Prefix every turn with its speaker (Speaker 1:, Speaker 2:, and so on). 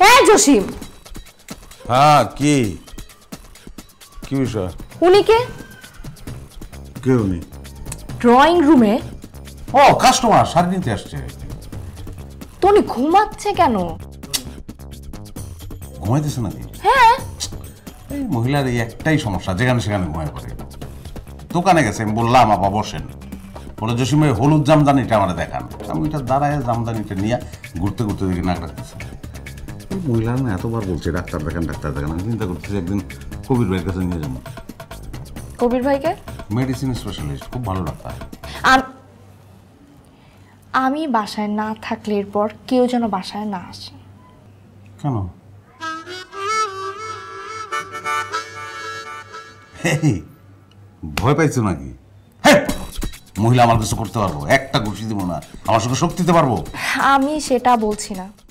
Speaker 1: হ্যাঁ জসিম।
Speaker 2: হ্যাঁ কি কি বিষয়?
Speaker 1: উনি কে?
Speaker 2: কে উনি?
Speaker 1: ড্রয়িং রুমে।
Speaker 2: ও কাস্টমার শাড়ি নিতে আসছে।
Speaker 1: তো উনি ঘুমাচ্ছে কেন?
Speaker 2: ঘুমাইতেছে নাকি?
Speaker 1: হ্যাঁ।
Speaker 2: এই মহিলার এই একটাই সমস্যা, যেখানে সেখানে ঘুমায় পড়ে। দোকানে গেছে, আমি বললাম আপা বসেন, বলে জসিম ভাই হলুদ জামদানিটা আমার দেখান। আমি ওইটা দাঁড়ায় জামদানিটা নিয়ে ঘুরতে ঘুরতে দেখি নাক রাখতেছে। এই মহিলা না এতবার বলছে ডাক্তার দেখান ডাক্তার দেখান, আমি চিন্তা করতেছি একদিন কবির ভাইয়ের কাছে নিয়ে যাবো।
Speaker 1: কবির ভাইকে?
Speaker 2: মেডিসিন স্পেশালিস্ট, খুব ভালো ডাক্তার।
Speaker 1: আমি বাসায় না থাকলে এরপর কেউ যেন বাসায় না আসে।
Speaker 2: কেন? ভয় পাইছো নাকি? মহিলা আমার কিছু করতে পারবো? একটা ঘুষি দিব না, আমার সঙ্গে শক্তি দিতে পারবো?
Speaker 1: আমি সেটা বলছি না।